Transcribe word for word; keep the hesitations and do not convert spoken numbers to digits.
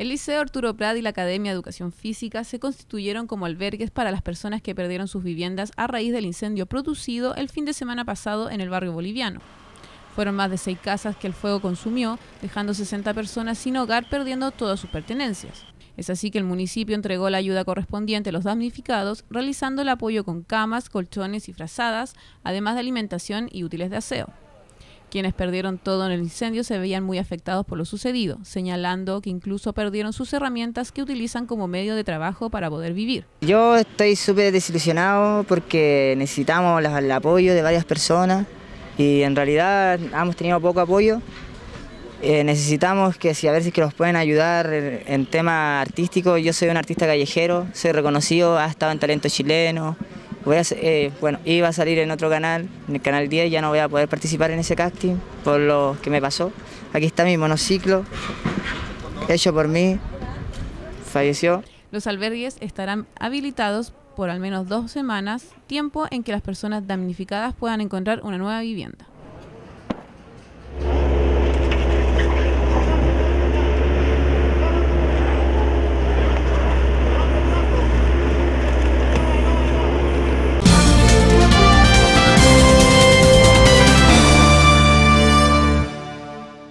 El Liceo Arturo Prat y la Academia de Educación Física se constituyeron como albergues para las personas que perdieron sus viviendas a raíz del incendio producido el fin de semana pasado en el barrio boliviano. Fueron más de seis casas que el fuego consumió, dejando sesenta personas sin hogar, perdiendo todas sus pertenencias. Es así que el municipio entregó la ayuda correspondiente a los damnificados, realizando el apoyo con camas, colchones y frazadas, además de alimentación y útiles de aseo. Quienes perdieron todo en el incendio se veían muy afectados por lo sucedido, señalando que incluso perdieron sus herramientas que utilizan como medio de trabajo para poder vivir. Yo estoy súper desilusionado porque necesitamos la, el apoyo de varias personas y en realidad hemos tenido poco apoyo. Eh, necesitamos que si a ver si que nos pueden ayudar en, en tema artístico. Yo soy un artista callejero, soy reconocido, ha estado en Talento Chileno. Voy a, eh, bueno, iba a salir en otro canal, en el canal diez, ya no voy a poder participar en ese casting por lo que me pasó. Aquí está mi monociclo, hecho por mí, falleció. Los albergues estarán habilitados por al menos dos semanas, tiempo en que las personas damnificadas puedan encontrar una nueva vivienda.